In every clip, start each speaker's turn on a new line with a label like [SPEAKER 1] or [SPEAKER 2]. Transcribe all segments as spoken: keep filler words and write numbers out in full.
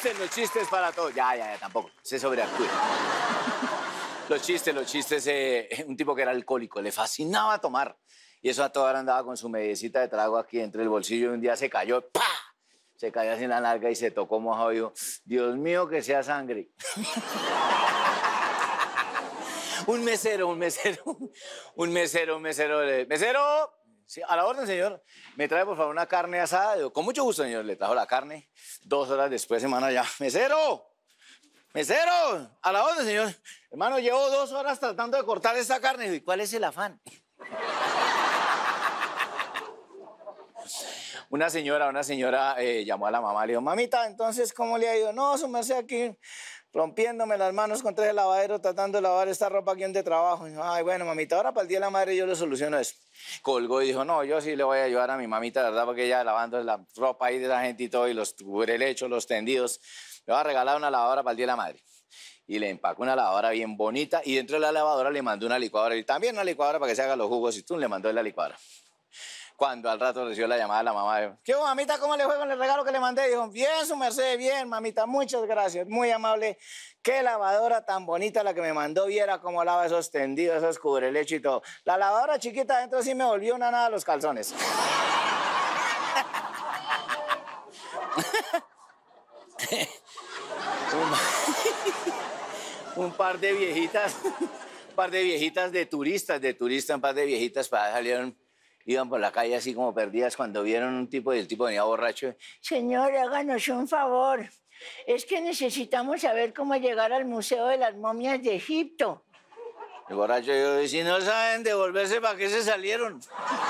[SPEAKER 1] chistes, los chistes para todos. Ya, ya, ya, tampoco. Se sobreactúe. Los chistes, los chistes. Eh, un tipo que era alcohólico, le fascinaba tomar. Y eso a toda hora andaba con su medicita de trago aquí entre el bolsillo y un día se cayó, ¡pah! Se cayó así en la nalga y se tocó mojado y dijo, Dios mío, que sea sangre. Un mesero, un mesero, un mesero, un mesero. ¡Mesero! Sí, a la orden, señor. Me trae, por favor, una carne asada. Digo, con mucho gusto, señor. Le trajo la carne. Dos horas después, hermano, ya. ¡Mesero! ¡Mesero! A la orden, señor. Hermano, llevo dos horas tratando de cortar esta carne. ¿Y cuál es el afán? Una señora, una señora eh, llamó a la mamá, le dijo, mamita, entonces, ¿cómo le ha ido? No, su merced aquí rompiéndome las manos contra el lavadero, tratando de lavar esta ropa aquí donde trabajo. Y dijo, ay, bueno, mamita, ahora para el Día de la Madre yo le soluciono eso. Colgó y dijo, no, yo sí le voy a ayudar a mi mamita, ¿verdad? Porque ella lavando la ropa ahí de la gente y todo, y los cubrelechos, los tendidos, le va a regalar una lavadora para el Día de la Madre. Y le empacó una lavadora bien bonita, y dentro de la lavadora le mandó una licuadora, y también una licuadora para que se haga los jugos, y tú le mandó la licuadora. Cuando al rato recibió la llamada de la mamá, dijo, ¿qué hubo, mamita? ¿Cómo le fue con el regalo que le mandé? Dijo, bien, su merced, bien, mamita, muchas gracias, muy amable. Qué lavadora tan bonita la que me mandó, viera cómo lava esos tendidos, esos cubrelechos y todo. La lavadora chiquita adentro sí me volvió una nada los calzones. un, un par de viejitas, un par de viejitas de turistas, de turistas, un par de viejitas para salieron... Iban por la calle así como perdidas cuando vieron un tipo y el tipo venía borracho. Señor, háganos un favor. Es que necesitamos saber cómo llegar al Museo de las Momias de Egipto. El borracho dijo, si no saben devolverse, ¿para qué se salieron?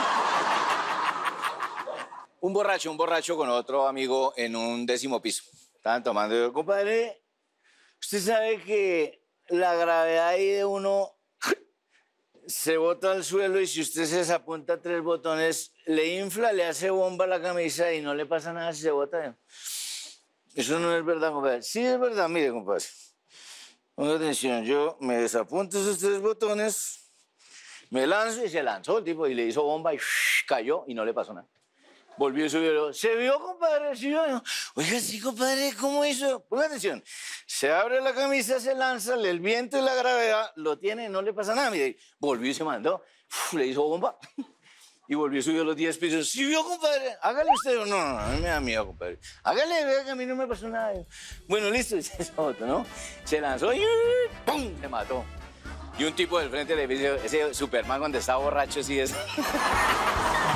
[SPEAKER 1] un borracho, un borracho con otro amigo en un décimo piso. Estaban tomando y dijo, compadre, usted sabe que la gravedad ahí de uno... se bota al suelo y si usted se desapunta tres botones, le infla, le hace bomba a la camisa y no le pasa nada si se bota. Eso no es verdad, compadre. Sí es verdad, mire, compadre. Ponga atención, yo me desapunto esos tres botones, me lanzo y se lanzó el tipo y le hizo bomba y shh, cayó y no le pasó nada. Volvió y subió. ¿Se vio, compadre? ¿Se vio? Oiga, sí, compadre, ¿cómo hizo? Ponga atención. Se abre la camisa, se lanza, el viento y la gravedad lo tiene, no le pasa nada. Mire, volvió y se mandó. Uf, le hizo bomba. Y volvió y subió los diez pisos. ¿Sí vio, compadre? Hágale usted. No, no, no, a mí me da miedo, compadre. Hágale, vea que a mí no me pasó nada. Bueno, listo, esa foto, ¿no? Se lanzó y ¡pum! Se mató. Y un tipo del frente del edificio, ese Superman cuando estaba borracho, sí es.